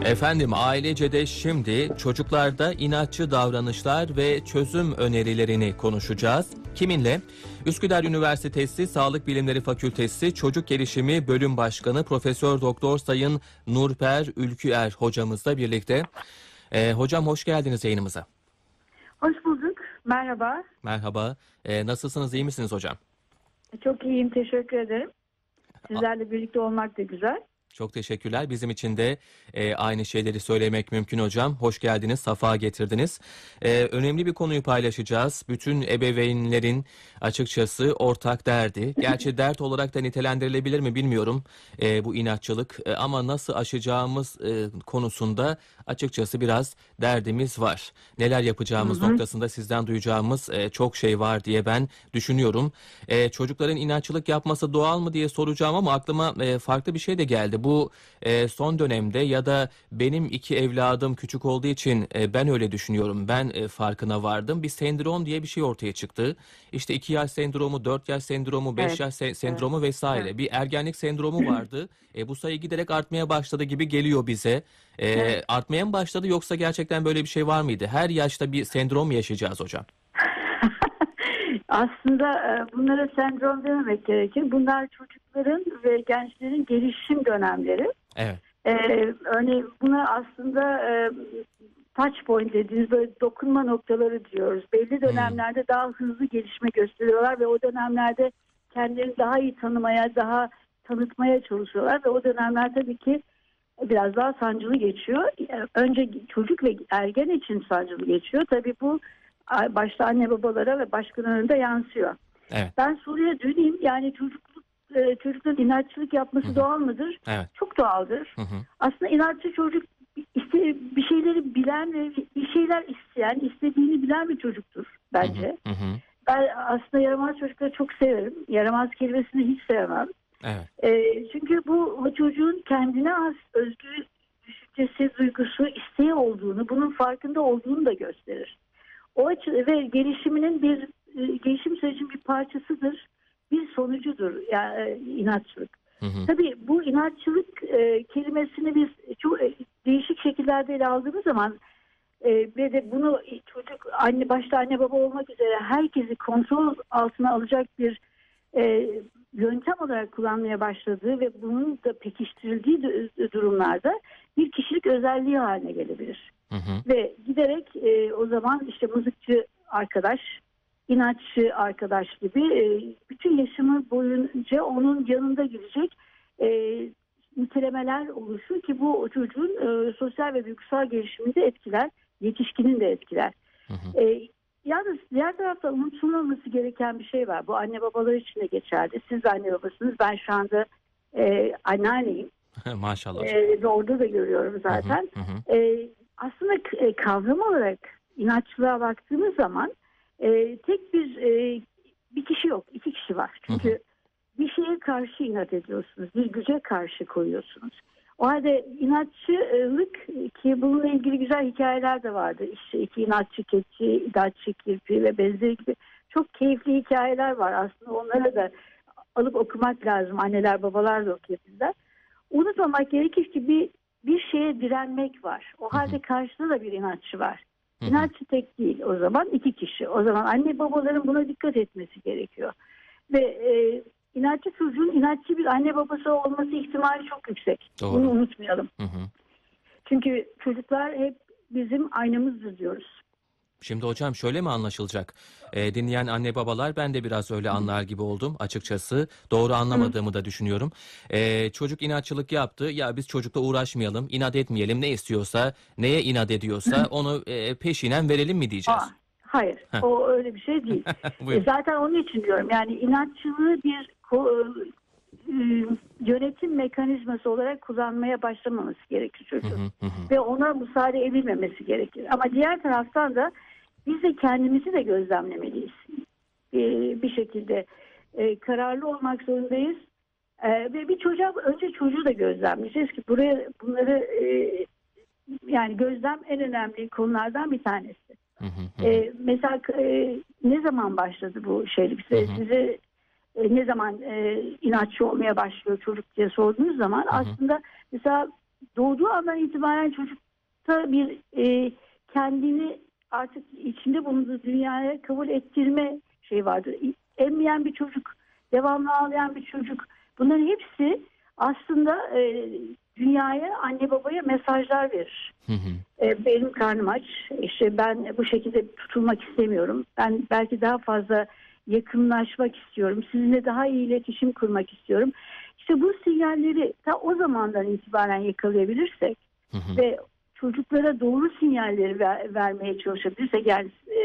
Efendim, Ailece'de şimdi çocuklarda inatçı davranışlar ve çözüm önerilerini konuşacağız. Kiminle? Üsküdar Üniversitesi Sağlık Bilimleri Fakültesi Çocuk Gelişimi Bölüm Başkanı Profesör Doktor Sayın Nurper Ülküer hocamızla birlikte. Hocam hoş geldiniz yayınımıza. Hoş bulduk. Merhaba. Merhaba. Nasılsınız? İyi misiniz hocam? Çok iyiyim. Teşekkür ederim. Sizlerle birlikte olmak da güzel. Çok teşekkürler. Bizim için de aynı şeyleri söylemek mümkün hocam. Hoş geldiniz, safa getirdiniz. Önemli bir konuyu paylaşacağız. Bütün ebeveynlerin açıkçası ortak derdi. Gerçi dert olarak da nitelendirilebilir mi bilmiyorum bu inatçılık. Ama nasıl aşacağımız konusunda açıkçası biraz derdimiz var. Neler yapacağımız noktasında sizden duyacağımız çok şey var diye ben düşünüyorum. Çocukların inatçılık yapması doğal mı diye soracağım ama aklıma farklı bir şey de geldi. Bu son dönemde ya da benim 2 evladım küçük olduğu için ben öyle düşünüyorum. Ben farkına vardım. Bir sendrom diye bir şey ortaya çıktı. İşte 2 yaş sendromu, 4 yaş sendromu, 5 yaş sendromu vesaire. Evet. Bir ergenlik sendromu vardı. Bu sayı giderek artmaya başladı gibi geliyor bize. Evet. Artmaya mı başladı yoksa gerçekten böyle bir şey var mıydı? Her yaşta bir sendrom mu yaşayacağız hocam? Aslında bunlara sendrom dememek gerekir. Bunlar çocukların ve gençlerin gelişim dönemleri. Evet. Örneğin buna aslında touch point dediğimiz böyle dokunma noktaları diyoruz. Belli dönemlerde daha hızlı gelişme gösteriyorlar ve o dönemlerde kendilerini daha iyi tanımaya, daha tanıtmaya çalışıyorlar ve o dönemler tabii ki biraz daha sancılı geçiyor. Önce çocuk ve ergen için sancılı geçiyor. Tabii bu başta anne babalara ve başkalarına da yansıyor. Evet. Ben soruya döneyim. Yani çocukların inatçılık yapması doğal mıdır? Evet. Çok doğaldır. Aslında inatçı çocuk bir şeyleri bilen ve bir şeyler isteyen, istediğini bilen bir çocuktur bence. Ben aslında yaramaz çocukları çok severim. Yaramaz kelimesini hiç sevmem. Evet. Çünkü bu çocuğun kendine has özgü düşüncesi, duygusu, isteği olduğunu, bunun farkında olduğunu da gösterir. O ve gelişiminin gelişim sürecinin bir parçasıdır, bir sonucudur yani inatçılık. Tabii bu inatçılık kelimesini biz çok değişik şekillerde ele aldığımız zaman ve de bunu çocuk başta anne baba olmak üzere herkesi kontrol altına alacak bir yöntem olarak kullanmaya başladığı ve bunun da pekiştirildiği durumlarda bir kişilik özelliği haline gelebilir. Ve giderek o zaman işte mızıkçı arkadaş, inatçı arkadaş gibi bütün yaşamı boyunca onun yanında gidecek nitelemeler oluşur ki bu çocuğun sosyal ve duygusal gelişimini de etkiler, yetişkinin de etkiler. Yalnız diğer tarafta unutulmaması gereken bir şey var. Bu anne babalar için de geçerli. Siz de anne babasınız. Ben şu anda anneanneyim. Maşallah. Ve orada da görüyorum zaten. Aslında kavram olarak inatçılığa baktığımız zaman tek bir kişi yok. 2 kişi var. Çünkü bir şeye karşı inat ediyorsunuz. Bir güce karşı koyuyorsunuz. O halde inatçılık ki bununla ilgili güzel hikayeler de vardı. İşte 2 inatçı keçi, inatçı kirpi ve benzeri gibi çok keyifli hikayeler var. Aslında onlara da alıp okumak lazım. Anneler babalar da okuyabilirler. Unutmamak gerekir ki bir şeye direnmek var. O halde karşıda da bir inatçı var. İnatçı tek değil o zaman 2 kişi. O zaman anne babaların buna dikkat etmesi gerekiyor. Ve inatçı çocuğun inatçı bir anne babası olması ihtimali çok yüksek. Doğru. Bunu unutmayalım. Çünkü çocuklar hep bizim aynamızdır diyoruz. Şimdi hocam şöyle mi anlaşılacak? Dinleyen anne babalar ben de biraz öyle anlar gibi oldum açıkçası. Doğru anlamadığımı da düşünüyorum. Çocuk inatçılık yaptı. Ya biz çocukla uğraşmayalım, inat etmeyelim. Ne istiyorsa, neye inat ediyorsa onu peşinen verelim mi diyeceğiz? Hayır. O öyle bir şey değil. Zaten onun için diyorum. Yani inatçılığı bir yönetim mekanizması olarak kullanmaya başlamaması gerekir çocuğun. Ve ona müsaade edilmemesi gerekir. Ama diğer taraftan da biz de kendimizi de gözlemlemeliyiz. Bir şekilde kararlı olmak zorundayız. Ve bir önce çocuğu da gözlemleyeceğiz ki bunları yani gözlem en önemli konulardan bir tanesi. Mesela ne zaman başladı bu şeylik? Size ne zaman inatçı olmaya başlıyor çocuk diye sorduğunuz zaman aslında mesela doğduğu andan itibaren çocukta bir kendini artık içinde bulunduğu dünyaya kabul ettirme şey vardır. Emmeyen bir çocuk, devamlı ağlayan bir çocuk. Bunların hepsi aslında dünyaya, anne babaya mesajlar verir. Hı hı. Benim karnım aç. İşte ben bu şekilde tutulmak istemiyorum. Ben belki daha fazla yakınlaşmak istiyorum. Sizinle daha iyi iletişim kurmak istiyorum. İşte bu sinyalleri ta o zamandan itibaren yakalayabilirsek Hı hı. ve çocuklara doğru sinyalleri vermeye çalışabilirsek, yani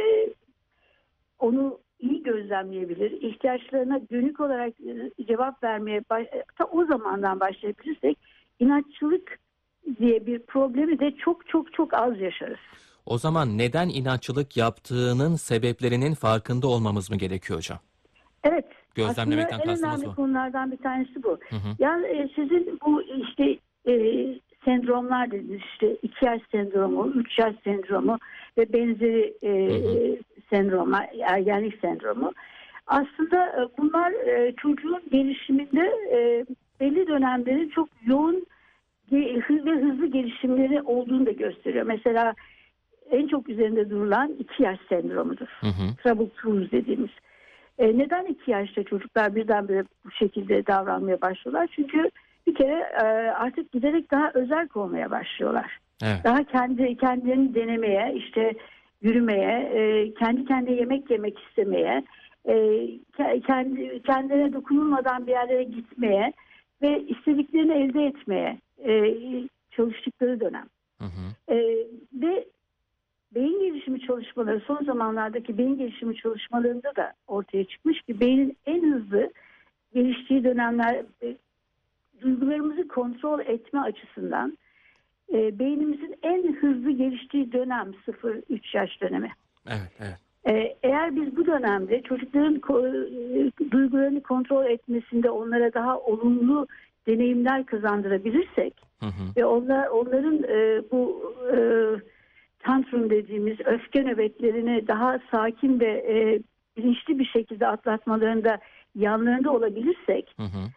onu iyi gözlemleyebilir, ihtiyaçlarına dönük olarak cevap vermeye ta o zamandan başlayabilirsek, inatçılık diye bir problemi de çok çok çok az yaşarız. O zaman neden inatçılık yaptığının sebeplerinin farkında olmamız mı gerekiyor hocam? Evet, aslında Gözlemlemekten en kastımız önemli bu. konulardan bir tanesi bu. Hı hı. Yani sizin bu işte sendromlar dediniz, işte 2 yaş sendromu, 3 yaş sendromu ve benzeri Hı hı. sendromlar, ergenlik sendromu. Aslında bunlar çocuğun gelişiminde belli dönemlerin çok yoğun ve hızlı gelişimleri olduğunu da gösteriyor. Mesela en çok üzerinde durulan 2 yaş sendromudur. Hı hı. Trouble twos dediğimiz. Neden 2 yaşta çocuklar birdenbire bu şekilde davranmaya başlıyorlar? Çünkü bir kere artık giderek daha özerk olmaya başlıyorlar. Evet. Daha kendilerini denemeye, işte yürümeye, kendi kendine yemek yemek istemeye, kendilerine dokunulmadan bir yerlere gitmeye ve istediklerini elde etmeye çalıştıkları dönem. Hı hı. Ve beyin gelişimi çalışmaları, son zamanlardaki beyin gelişimi çalışmalarında da ortaya çıkmış ki beynin en hızlı geliştiği dönemler, duygularımızı kontrol etme açısından beynimizin en hızlı geliştiği dönem 0-3 yaş dönemi. Evet, evet. Eğer biz bu dönemde çocukların duygularını kontrol etmesinde onlara daha olumlu deneyimler kazandırabilirsek Hı hı. ve onların bu tantrum dediğimiz öfke nöbetlerini daha sakin ve bilinçli bir şekilde atlatmalarında yanlarında olabilirsek, Hı hı.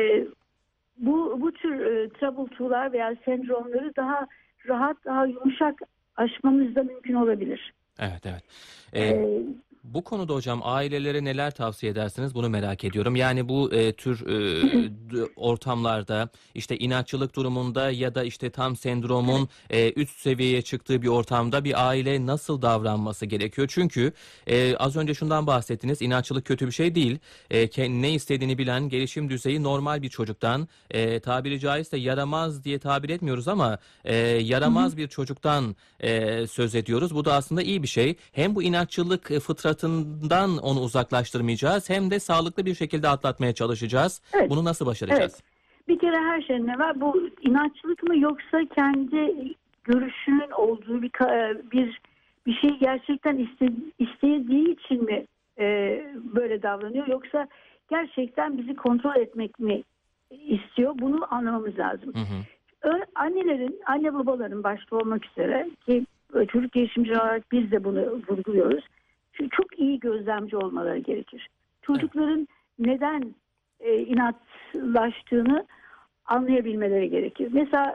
bu tür trouble two'lar veya sendromları daha rahat, daha yumuşak aşmamız da mümkün olabilir. Evet, evet. Ee, E, Bu konuda hocam ailelere neler tavsiye edersiniz? Bunu merak ediyorum. Yani bu tür ortamlarda işte inatçılık durumunda ya da işte tam evet. sendromun üst seviyeye çıktığı bir ortamda bir aile nasıl davranması gerekiyor? Çünkü az önce şundan bahsettiniz. İnatçılık kötü bir şey değil. Ne istediğini bilen, gelişim düzeyi normal bir çocuktan, tabiri caizse yaramaz diye tabir etmiyoruz ama Hı hı. yaramaz bir çocuktan söz ediyoruz. Bu da aslında iyi bir şey. Hem bu inatçılık fıtratından onu uzaklaştırmayacağız hem de sağlıklı bir şekilde atlatmaya çalışacağız. Evet, Bunu nasıl evet. başaracağız? Bir kere her şeyin ne var? Bu inatçılık mı, yoksa kendi görüşünün olduğu bir şey gerçekten istediği için mi böyle davranıyor, yoksa gerçekten bizi kontrol etmek mi istiyor? Bunu anlamamız lazım. Hı hı. Anne babaların başta olmak üzere ki çocuk gelişimci olarak biz de bunu vurguluyoruz. Çünkü çok iyi gözlemci olmaları gerekir. Evet. Çocukların neden inatlaştığını anlayabilmeleri gerekir. Mesela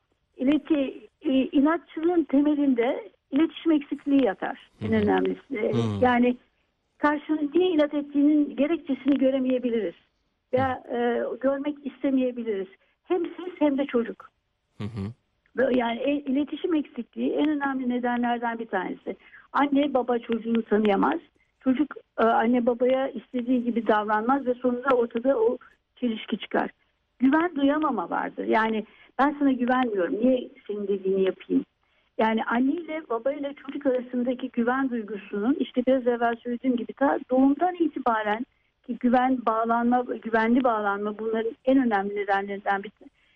inatçılığın temelinde iletişim eksikliği yatar. Hı En hı. önemlisi. Hı Yani karşının niye inat ettiğinin gerekçesini göremeyebiliriz. Veya görmek istemeyebiliriz. Hem siz hem de çocuk. hı. Hı. Yani iletişim eksikliği en önemli nedenlerden bir tanesi. Anne baba çocuğunu tanıyamaz. Çocuk anne babaya istediği gibi davranmaz ve sonunda ortada o çelişki çıkar. Güven duyamama vardır. Yani ben sana güvenmiyorum. Niye senin dediğini yapayım? Yani anne ile baba ile çocuk arasındaki güven duygusunun, işte biraz evvel söylediğim gibi, ta doğumdan itibaren ki güvenli bağlanma bunların en önemli nedenlerinden bir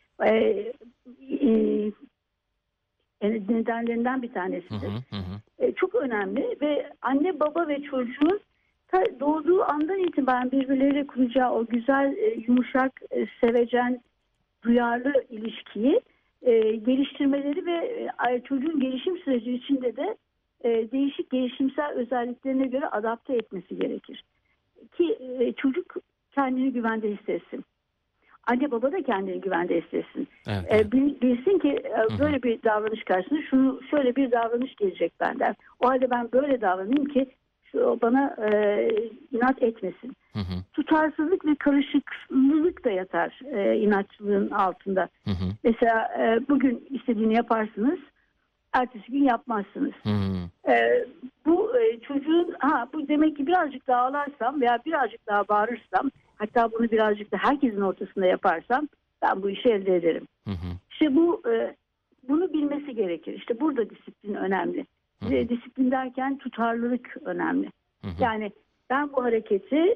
nedenlerinden bir Hı hı. tanesidir. Hı hı. Çok önemli ve anne baba ve çocuğun doğduğu andan itibaren birbirleriyle kuracağı o güzel, yumuşak, sevecen, duyarlı ilişkiyi geliştirmeleri ve çocuğun gelişim süreci içinde de değişik gelişimsel özelliklerine göre adapte etmesi gerekir. Ki çocuk kendini güvende hissetsin. anne baba da kendini güvende hissetsin. Evet, evet. Bilsin ki Hı hı. böyle bir davranış karşısında şöyle bir davranış gelecek benden. O halde ben böyle davranayım ki bana inat etmesin. Hı hı. Tutarsızlık ve karışıklık da yatar inatçılığın altında. Hı hı. Mesela bugün istediğini yaparsınız, ertesi gün yapmazsınız. Hı hı. Bu çocuğun bu demek ki birazcık daha ağlarsam veya birazcık daha bağırırsam, hatta bunu birazcık da herkesin ortasında yaparsam ben bu işi elde ederim. Hı hı. İşte bunu bilmesi gerekir. İşte burada disiplin önemli. Hı hı. Ve disiplin derken tutarlılık önemli. Hı hı. Yani ben bu hareketi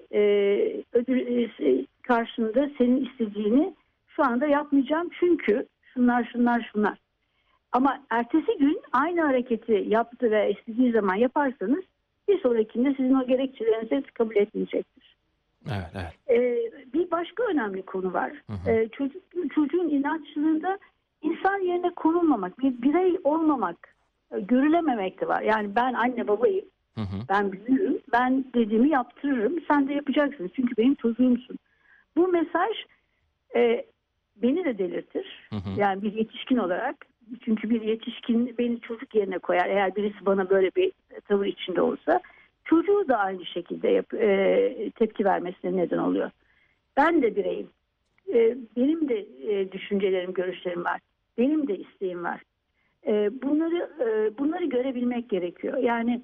karşında senin istediğini şu anda yapmayacağım çünkü şunlar. Ama ertesi gün aynı hareketi yaptı ve istediği zaman yaparsanız bir sonrakinde sizin o gerekçelerinizi kabul etmeyecektir. Evet, evet. Bir başka önemli konu var. Hı hı. Çocuğun inatçılığında insan yerine konulmamak, bir birey olmamak, görülememek de var. Yani ben anne babayım, Hı hı. ben büyüğüm, ben dediğimi yaptırırım, sen de yapacaksın çünkü benim çocuğumsun. Bu mesaj beni de delirtir. Hı hı. Yani bir yetişkin olarak. Çünkü bir yetişkin beni çocuk yerine koyar. Eğer birisi bana böyle bir tavır içinde olsa çocuğu da aynı şekilde tepki vermesine neden oluyor. Ben de bireyim. Benim de düşüncelerim, görüşlerim var. Benim de isteğim var. Bunları görebilmek gerekiyor. Yani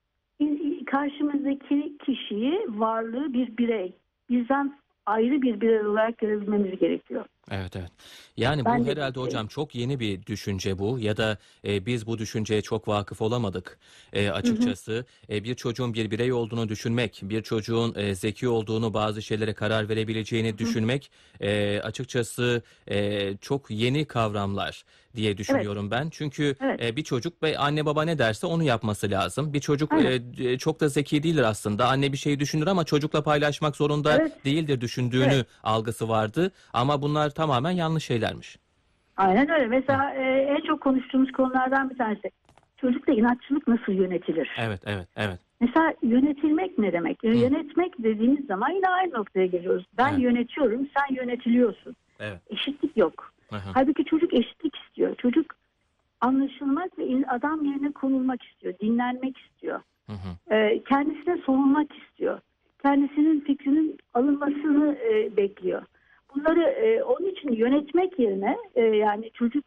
karşımızdaki kişiyi, varlığı bir birey. Bizden ayrı bir birey olarak görebilmemiz gerekiyor. Evet, evet. Yani bu Ben de herhalde bir bireyim. hocam çok yeni bir düşünce bu ya da biz bu düşünceye çok vakıf olamadık. Hı hı. Açıkçası bir çocuğun bir birey olduğunu düşünmek, bir çocuğun zeki olduğunu, bazı şeylere karar verebileceğini Hı hı. düşünmek açıkçası çok yeni kavramlar diye Evet, düşünüyorum ben. Çünkü evet. bir çocuk ve anne baba ne derse onu yapması lazım. Bir çocuk Aynen. çok da zeki değildir aslında. Anne bir şeyi düşünür ama çocukla paylaşmak zorunda Evet, değildir düşündüğünü evet. algısı vardı. Ama bunlar tamamen yanlış şeylermiş. Aynen öyle. Hı. Mesela en çok konuştuğumuz konulardan bir tanesi. Çocukla inatçılık nasıl yönetilir? Evet, evet, evet, Mesela yönetilmek ne demek? Hı. Yönetmek dediğimiz zaman yine aynı noktaya geliyoruz. Ben Evet, yönetiyorum, sen yönetiliyorsun. evet. Eşitlik yok. Hı hı, Halbuki çocuk eşitlik istiyor. Çocuk anlaşılmak ve adam yerine konulmak istiyor. Dinlenmek istiyor. hı hı, Kendisine sorulmak istiyor. Kendisinin fikrinin alınmasını bekliyor. Bunları onun için yönetmek yerine yani çocuk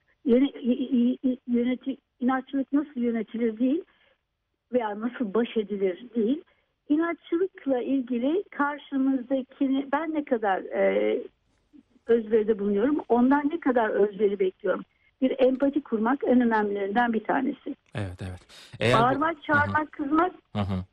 inatçılık nasıl yönetilir değil veya nasıl baş edilir değil. İnatçılıkla ilgili karşımızdakini ben ne kadar özveride bulunuyorum, ondan ne kadar özveri bekliyorum. Bir empati kurmak en önemlilerinden bir tanesi. evet, evet. Eğer bu... Bağırmak, Hı hı, çağırmak, kızmak hı hı,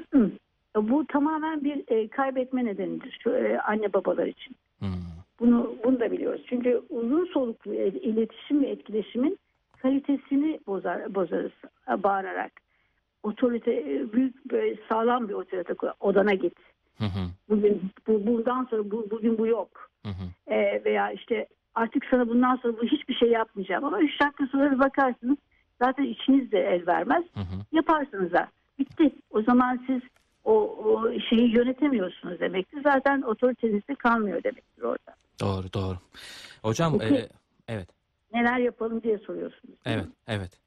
bu tamamen bir kaybetme nedenidir şu, anne babalar için. hı. Bunu da biliyoruz. Çünkü uzun soluklu iletişim ve etkileşimin kalitesini bozarız bağırarak. Otorite büyük böyle sağlam bir otorite odana git. Hı hı, Bundan sonra bugün bu yok. hı hı, Veya işte artık sana bundan sonra bu hiçbir şey yapmayacağım. Ama 3 dakika sonra bir bakarsınız zaten içiniz de el vermez. hı hı. Yaparsınız da. Bitti. O zaman siz o şeyi yönetemiyorsunuz demektir. Zaten otoriteniz de kalmıyor demektir orada. Doğru, doğru. Hocam, Peki evet, neler yapalım diye soruyorsunuz, değil evet, mi? evet.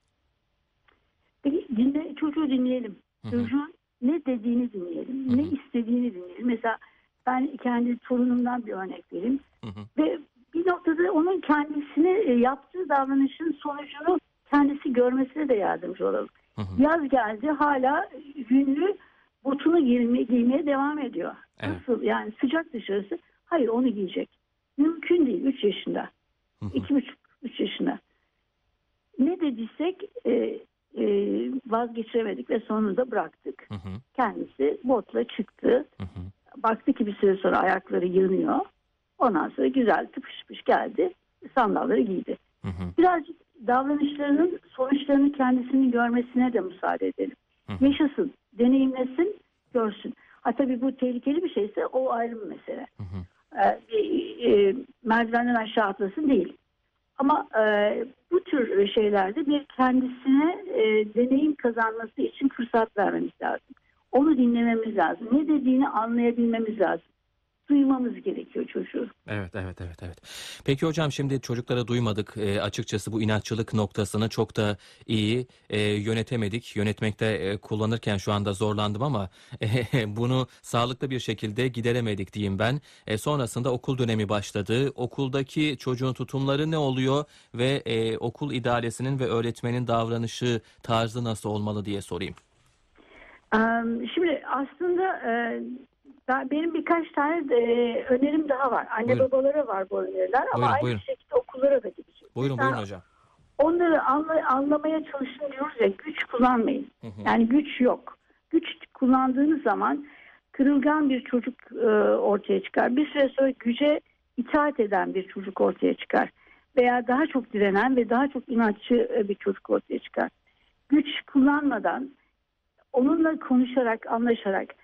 Peki çocuğu dinleyelim. Hı hı, Çocuğun ne dediğini hı dinleyelim. Ne hı, istediğini dinleyelim. Mesela ben kendi torunumdan bir örnek vereyim. hı hı. Ve bir noktada onun kendisine yaptığı davranışın sonucunu kendisi görmesine de yardımcı olalım. Hı hı. Yaz geldi, hala günlü botunu giymeye devam ediyor. Evet. Nasıl? Yani sıcak dışarısı. Hayır, onu giyecek. Mümkün değil. 3 yaşında. Hı hı, 2,5-3 yaşında. Ne dediysek vazgeçiremedik ve sonunda bıraktık. hı hı, Kendisi botla çıktı. hı hı, Baktı ki bir süre sonra ayakları yanıyor. Ondan sonra güzel tıpış tıpış geldi. Sandalları giydi. hı hı, Birazcık davranışlarının sonuçlarını kendisinin görmesine de müsaade edelim. hı hı, Yaşasın, deneyimlesin, görsün. Ha tabii bu tehlikeli bir şeyse o ayrı bir mesele. hı hı. Merdivenden aşağı atlasın değil. Ama bu tür şeylerde bir kendisine deneyim kazanması için fırsat vermemiz lazım. Onu dinlememiz lazım. Ne dediğini anlayabilmemiz lazım. duymamız gerekiyor çocuğu. Evet, evet, evet, evet. Peki hocam şimdi çocuklara duymadık. Açıkçası bu inatçılık noktasını çok da iyi yönetemedik. Yönetmekte kullanırken şu anda zorlandım ama bunu sağlıklı bir şekilde gideremedik diyeyim ben. Sonrasında okul dönemi başladı. Okuldaki çocuğun tutumları ne oluyor ve okul idaresinin ve öğretmenin davranışı tarzı nasıl olmalı diye sorayım. Şimdi aslında benim birkaç tane önerim daha var. Anne Buyurun, babalara var bu öneriler ama buyurun, aynı buyurun. şekilde okullara da gidecek. Buyurun, buyurun Mesela hocam. onları anlamaya çalışın diyoruz ya, güç kullanmayın. Hı hı. Yani güç yok. Güç kullandığınız zaman kırılgan bir çocuk ortaya çıkar. Bir süre sonra güce itaat eden bir çocuk ortaya çıkar. Veya daha çok direnen ve daha çok inatçı bir çocuk ortaya çıkar. Güç kullanmadan, onunla konuşarak, anlaşarak,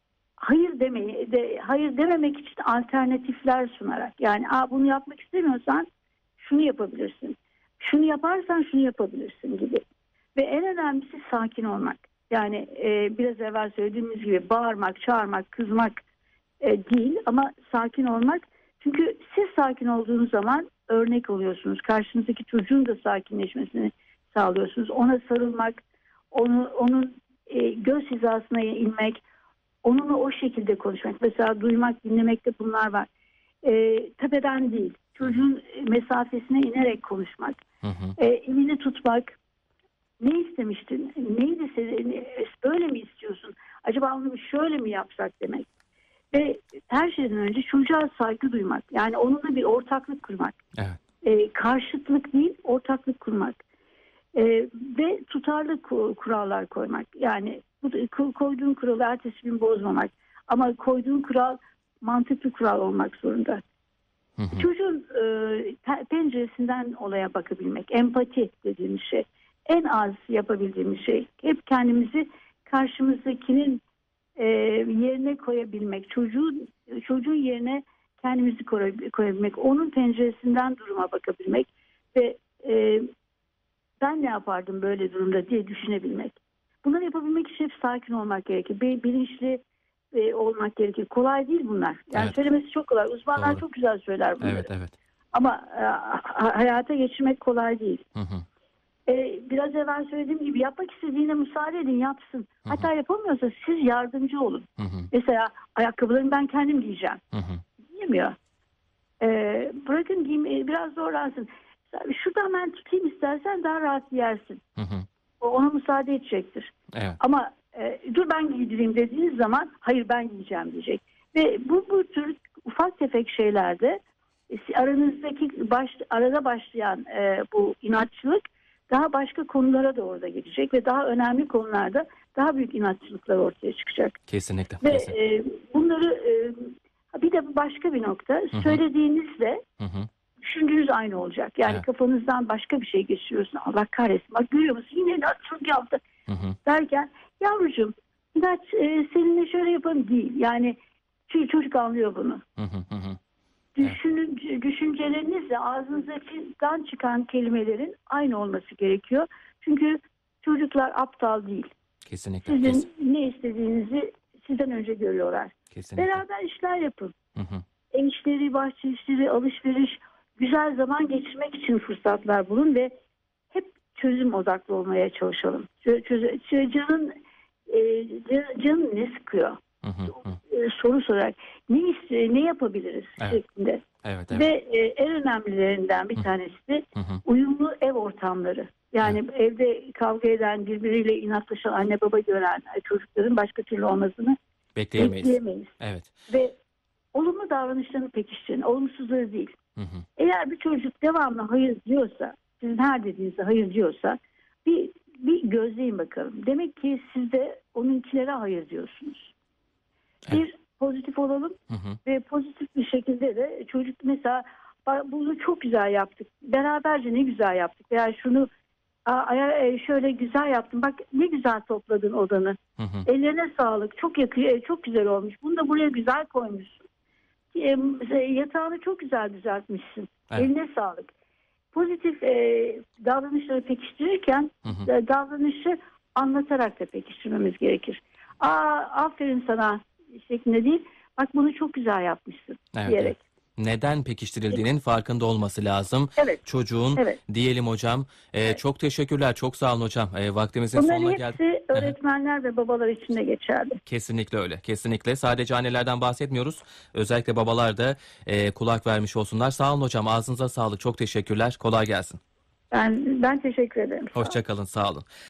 hayır dememek için alternatifler sunarak, yani bunu yapmak istemiyorsan şunu yapabilirsin. Şunu yaparsan şunu yapabilirsin gibi. Ve en önemlisi sakin olmak. Yani biraz evvel söylediğimiz gibi bağırmak, çağırmak, kızmak değil ama sakin olmak. Çünkü siz sakin olduğunuz zaman örnek oluyorsunuz. Karşınızdaki çocuğun da sakinleşmesini sağlıyorsunuz. Ona sarılmak, onun göz hizasına inmek, onunla o şekilde konuşmak. Mesela duymak, dinlemekte bunlar var. Tepeden değil, çocuğun mesafesine inerek konuşmak. Hı hı. Elini tutmak. Ne istemiştin? Neydi senin? Böyle mi istiyorsun? Acaba onu şöyle mi yapsak demek. Ve her şeyden önce çocuğa saygı duymak. Yani onunla bir ortaklık kurmak. Evet. Karşıtlık değil, ortaklık kurmak. Ve tutarlı kurallar koymak. Yani koyduğun kuralı ertesi gün bozmamak. Ama koyduğun kural mantıklı kural olmak zorunda. Hı hı. Çocuğun penceresinden olaya bakabilmek. Empati dediğimiz şey. En az yapabildiğimiz şey. Hep kendimizi karşımızdakinin yerine koyabilmek. Çocuğun yerine kendimizi koyabilmek. Onun penceresinden duruma bakabilmek. Ve ben ne yapardım böyle durumda diye düşünebilmek. Bunları yapabilmek için hep sakin olmak gerekir. Bilinçli olmak gerekir. Kolay değil bunlar. Yani Evet. söylemesi çok kolay. Uzmanlar Doğru. çok güzel söyler bunları. Evet, evet. Ama hayata geçirmek kolay değil. Hı hı. Biraz evvel söylediğim gibi yapmak istediğine müsaade edin, yapsın. Hı hı. Hatta yapamıyorsa siz yardımcı olun. Hı hı. Mesela ayakkabılarımı ben kendim giyeceğim. Hı hı. Giyemiyor. Bırakın giyim, biraz zorlansın. Şuradan ben tutayım, istersen daha rahat giyersin. Hı hı. O ona müsaade edecektir. Evet. Ama dur ben giydireyim dediğiniz zaman hayır ben giyeceğim diyecek. Ve bu tür ufak tefek şeylerde aranızdaki arada başlayan bu inatçılık daha başka konulara doğru da gidecek ve daha önemli konularda daha büyük inatçılıklar ortaya çıkacak. Kesinlikle. Ve Kesinlikle. bunları bir de başka bir nokta, hı. söylediğinizle Hı hı. düşündüğünüz aynı olacak. Yani Evet. kafanızdan başka bir şey geçiriyorsun. Allah kahretsin. Bak görüyor musun? Yine inatçılık yaptı Hı hı. derken yavrucuğum seninle şöyle yapalım değil. Yani çocuk anlıyor bunu. Hı hı. Hı hı. Evet. Düşüncelerinizle ağzınızdan çıkan kelimelerin aynı olması gerekiyor. Çünkü çocuklar aptal değil. Kesinlikle. Sizin ne istediğinizi sizden önce görüyorlar. Kesinlikle. Beraber işler yapın. Hı hı. Ev işleri, bahçe işleri, alışveriş, güzel zaman geçirmek için fırsatlar bulun ve hep çözüm odaklı olmaya çalışalım. Canın ne sıkıyor? Hı hı. Hı. Soru sorarak ne yapabiliriz Evet. şeklinde. Evet. Ve Evet. en önemlilerinden bir Hı. tanesi de Hı hı. uyumlu ev ortamları. Yani evde kavga eden, birbiriyle inatlaşan, anne baba gören çocukların başka türlü olmasını Bekleyemeyiz. bekleyemeyiz. Evet. Ve olumlu davranışlarını pekiştirin, olumsuzları değil. Hı hı. Eğer bir çocuk devamlı hayır diyorsa, sizin her dediğinizde hayır diyorsa bir gözleyin bakalım. Demek ki siz de onunkilere hayır diyorsunuz. Evet. Bir pozitif olalım Hı hı. ve pozitif bir şekilde de çocuk mesela bunu çok güzel yaptık. Beraberce ne güzel yaptık. Veya şunu şöyle güzel yaptın. Bak ne güzel topladın odanı. Hı hı. Ellerine sağlık. Çok yakıyor, çok güzel olmuş. Bunu da buraya güzel koymuşsun. Yatağını çok güzel düzeltmişsin. Evet. Eline sağlık. Pozitif davranışları pekiştirirken Hı hı. davranışı anlatarak da pekiştirmemiz gerekir. Aferin sana şeklinde değil. bak bunu çok güzel yapmışsın Evet, diyerek. evet. Neden pekiştirildiğinin farkında olması lazım Evet. çocuğun Evet. diyelim hocam. Çok teşekkürler. Çok sağ olun hocam. Vaktimizin Bunların sonuna geldik. hepsi öğretmenler ve babalar için de geçerli. Kesinlikle öyle. Kesinlikle. Sadece annelerden bahsetmiyoruz. Özellikle babalar da kulak vermiş olsunlar. Sağ olun hocam. Ağzınıza sağlık. Çok teşekkürler. Kolay gelsin. Ben teşekkür ederim. Sağ olun. Hoşça kalın. Sağ olun.